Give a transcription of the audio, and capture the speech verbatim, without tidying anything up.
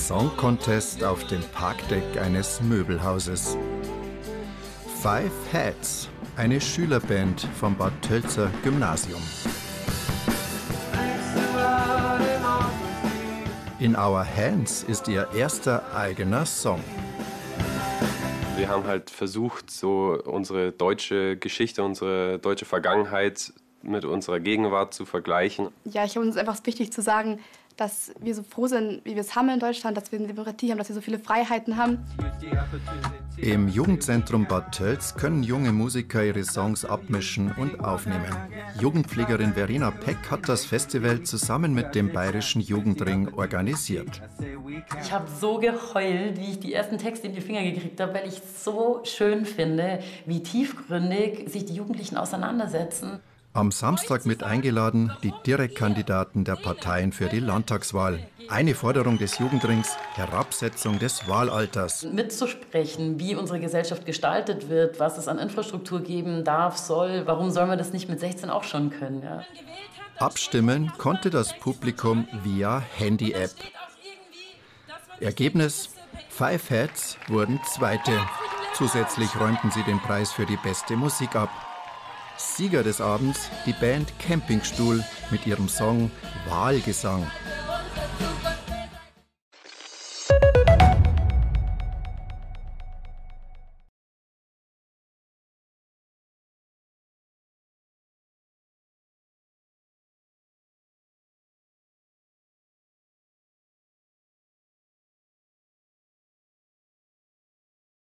Song Contest auf dem Parkdeck eines Möbelhauses. Five Heads, eine Schülerband vom Bad Tölzer Gymnasium. In Our Hands ist ihr erster eigener Song. Wir haben halt versucht, so unsere deutsche Geschichte, unsere deutsche Vergangenheit mit unserer Gegenwart zu vergleichen. Ja, ich finde uns einfach wichtig zu sagen, dass wir so froh sind, wie wir es haben in Deutschland, dass wir eine Demokratie haben, dass wir so viele Freiheiten haben. Im Jugendzentrum Bad Tölz können junge Musiker ihre Songs abmischen und aufnehmen. Jugendpflegerin Verena Peck hat das Festival zusammen mit dem Bayerischen Jugendring organisiert. Ich habe so geheult, wie ich die ersten Texte in die Finger gekriegt habe, weil ich es so schön finde, wie tiefgründig sich die Jugendlichen auseinandersetzen. Am Samstag mit eingeladen die Direktkandidaten der Parteien für die Landtagswahl. Eine Forderung des Jugendrings: Herabsetzung des Wahlalters. Mitzusprechen, wie unsere Gesellschaft gestaltet wird, was es an Infrastruktur geben darf, soll. Warum sollen wir das nicht mit sechzehn auch schon können? Ja? Abstimmen konnte das Publikum via Handy-App. Ergebnis: Five Heads wurden Zweite. Zusätzlich räumten sie den Preis für die beste Musik ab. Sieger des Abends die Band Campingstuhl mit ihrem Song Wahlgesang.